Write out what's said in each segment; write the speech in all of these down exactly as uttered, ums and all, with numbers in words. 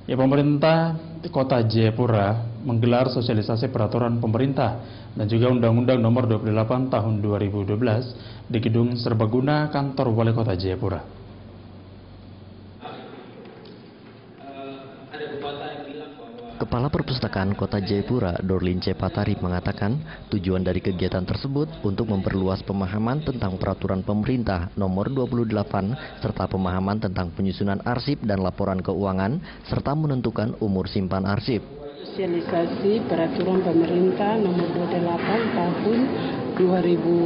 Ya, pemerintah Kota Jayapura menggelar sosialisasi peraturan pemerintah dan juga Undang-Undang Nomor dua puluh delapan Tahun dua ribu dua belas di Gedung Serbaguna Kantor Wali Kota Jayapura. Kepala Perpustakaan Kota Jayapura, Dorlin C. Patari, mengatakan tujuan dari kegiatan tersebut untuk memperluas pemahaman tentang peraturan pemerintah nomor dua puluh delapan serta pemahaman tentang penyusunan arsip dan laporan keuangan serta menentukan umur simpan arsip. Sosialisasi peraturan pemerintah nomor dua puluh delapan tahun dua ribu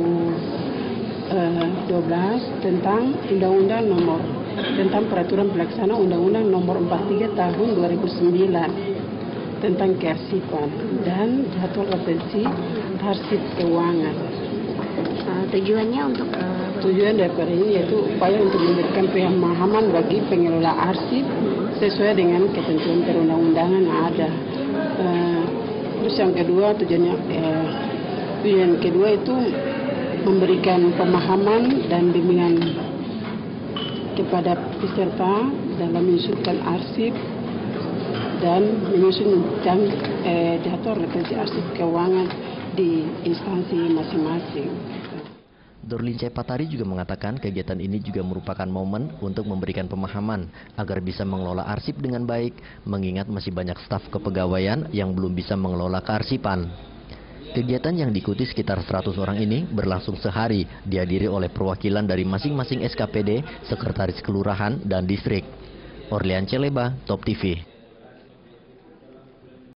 dua belas tentang undang-undang nomor tentang peraturan pelaksana undang-undang nomor empat puluh tiga tahun dua ribu sembilan tentang kearsipan dan jadwal retensi arsip keuangan. Uh, tujuannya untuk uh, tujuan daripada ini yaitu upaya untuk memberikan pemahaman bagi pengelola arsip sesuai dengan ketentuan perundang-undangan yang ada. Uh, terus yang kedua tujuannya uh, tujuan kedua itu memberikan pemahaman dan bimbingan kepada peserta dalam menyusunkan arsip dan menyusun dan eh, daftar retensi arsip keuangan di instansi masing-masing. Dorlin C. Patari juga mengatakan kegiatan ini juga merupakan momen untuk memberikan pemahaman agar bisa mengelola arsip dengan baik, mengingat masih banyak staf kepegawaian yang belum bisa mengelola kearsipan. Kegiatan yang diikuti sekitar seratus orang ini berlangsung sehari, dihadiri oleh perwakilan dari masing-masing S K P D, sekretaris kelurahan, dan distrik. Orlian Celeba, Top T V.